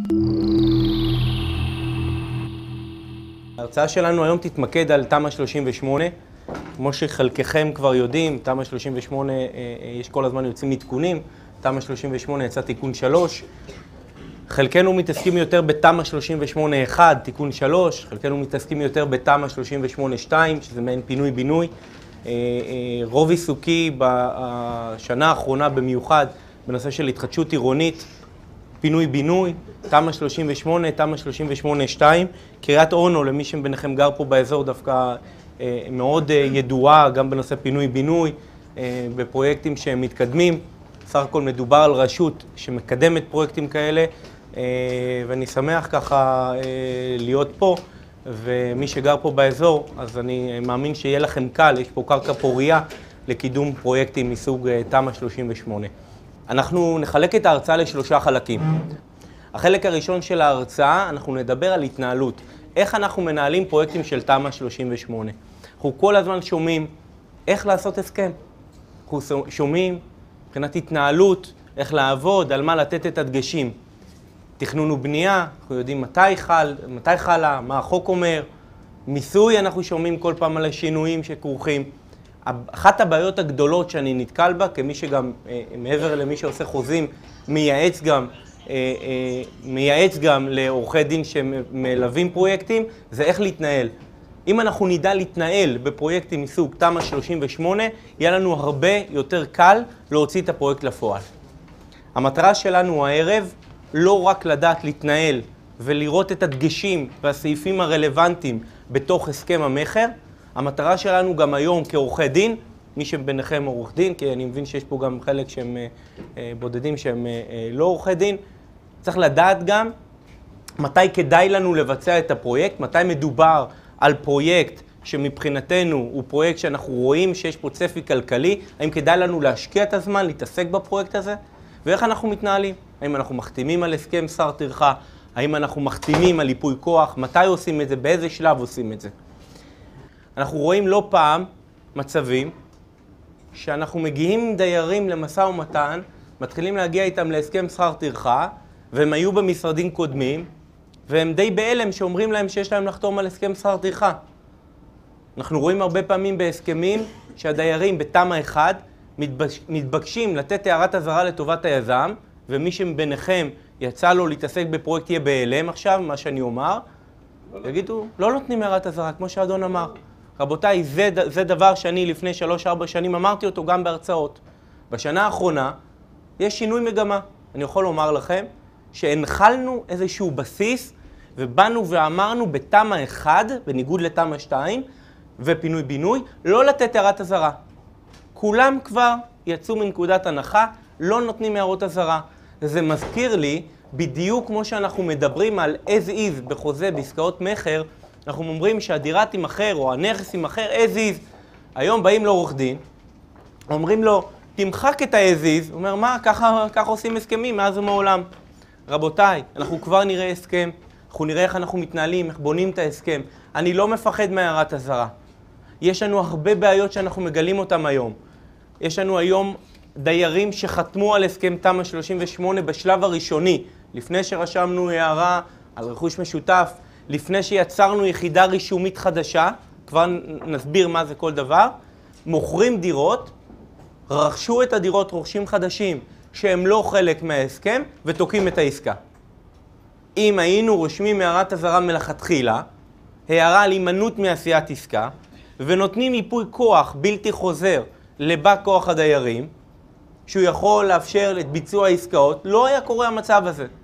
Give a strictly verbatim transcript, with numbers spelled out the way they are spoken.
ההרצאה שלנו היום תתמקד על תמ"א שלושים ושמונה. כמו שחלקכם כבר יודעים, תמ"א שלושים ושמונה, יש כל הזמן יוצאים עדכונים. תמ"א שלושים ושמונה יצא תיקון שלוש. חלקנו מתעסקים יותר בתמ"א שלושים ושמונה אחת, תיקון שלוש. חלקנו מתעסקים יותר בתמ"א שלושים ושמונה שתיים, שזה מעין פינוי-בינוי. רוב עיסוקי בשנה האחרונה במיוחד בנושא של התחדשות עירונית, פינוי-בינוי, תמ"א שלושים ושמונה, תמ"א שלושים ושמונה שתיים. קריית אונו, למי שביניכם גר פה באזור, דווקא מאוד ידועה גם בנושא פינוי-בינוי, בפרויקטים שהם מתקדמים. סך הכל מדובר על רשות שמקדמת פרויקטים כאלה, ואני שמח ככה להיות פה, ומי שגר פה באזור, אז אני מאמין שיהיה לכם קל, יש פה קרקע פוריה לקידום פרויקטים מסוג תמ"א שלושים ושמונה. אנחנו נחלק את ההרצאה לשלושה חלקים. החלק הראשון של ההרצאה, אנחנו נדבר על התנהלות. איך אנחנו מנהלים פרויקטים של תמ"א שלושים ושמונה. אנחנו כל הזמן שומעים איך לעשות הסכם. אנחנו שומעים מבחינת התנהלות, איך לעבוד, על מה לתת את הדגשים. תכנון ובנייה, אנחנו יודעים מתי חל, מתי חלה, מה החוק אומר. מיסוי, אנחנו שומעים כל פעם על השינויים שכרוכים. אחת הבעיות הגדולות שאני נתקל בה, כמי שגם, מעבר למי שעושה חוזים, מייעץ גם, מייעץ גם לעורכי דין שמלווים פרויקטים, זה איך להתנהל. אם אנחנו נדע להתנהל בפרויקטים מסוג תמ"א שלושים ושמונה, יהיה לנו הרבה יותר קל להוציא את הפרויקט לפועל. המטרה שלנו הערב, לא רק לדעת להתנהל ולראות את הדגשים והסעיפים הרלוונטיים בתוך הסכם המחר, המטרה שלנו גם היום כעורכי דין, מי שביניכם עורך דין, כי אני מבין שיש פה גם חלק שהם בודדים שהם לא עורכי דין, צריך לדעת גם מתי כדאי לנו לבצע את הפרויקט, מתי מדובר על פרויקט שמבחינתנו הוא פרויקט שאנחנו רואים שיש פה צפי כלכלי, האם כדאי לנו להשקיע את הזמן, להתעסק בפרויקט הזה, ואיך אנחנו מתנהלים. האם אנחנו מחתימים על הסכם שכר טרחה, האם אנחנו מחתימים על ייפוי כוח, מתי עושים את זה, באיזה שלב עושים את זה. אנחנו רואים לא פעם מצבים שאנחנו מגיעים עם דיירים למשא ומתן, מתחילים להגיע איתם להסכם שכר טרחה, והם היו במשרדים קודמים, והם די בהלם שאומרים להם שיש להם לחתום על הסכם שכר טרחה. אנחנו רואים הרבה פעמים בהסכמים שהדיירים בתמ"א אחד מתבקשים לתת הערת אזהרה לטובת היזם, ומי שביניכם יצא לו להתעסק בפרויקט יהיה בהלם עכשיו, מה שאני אומר, יגידו, לא נותנים הערת אזהרה, כמו שהאדון אמר. רבותיי, זה, זה דבר שאני לפני שלוש ארבע שנים אמרתי אותו גם בהרצאות. בשנה האחרונה יש שינוי מגמה. אני יכול לומר לכם שהנחלנו איזשהו בסיס ובאנו ואמרנו בתמ"א אחד, בניגוד לתמ"א שתיים ופינוי בינוי, לא לתת הערת אזהרה. כולם כבר יצאו מנקודת הנחה, לא נותנים הערות אזהרה. זה מזכיר לי, בדיוק כמו שאנחנו מדברים על as is בחוזה בעסקאות מחר, אנחנו אומרים שהדירה תימכר או הנכס תימכר as is. היום באים לעורך דין, אומרים לו, תמחק את ה-as is. הוא אומר, מה, ככה, ככה עושים הסכמים מאז ומעולם. רבותיי, אנחנו כבר נראה הסכם, אנחנו נראה איך אנחנו מתנהלים, איך בונים את ההסכם. אני לא מפחד מהערת אזהרה. יש לנו הרבה בעיות שאנחנו מגלים אותם היום. יש לנו היום דיירים שחתמו על הסכם תמ"א שלושים ושמונה בשלב הראשוני, לפני שרשמנו הערה על רכוש משותף, לפני שיצרנו יחידה רישומית חדשה, כבר נסביר מה זה כל דבר, מוכרים דירות, רכשו את הדירות רוכשים חדשים שהם לא חלק מההסכם ותוקעים את העסקה. אם היינו רושמים הערת אזהרה מלכתחילה, הערה על הימנעות מעשיית עסקה, ונותנים ייפוי כוח בלתי חוזר לבא כוח הדיירים, שהוא יכול לאפשר את ביצוע העסקאות, לא היה קורה המצב הזה.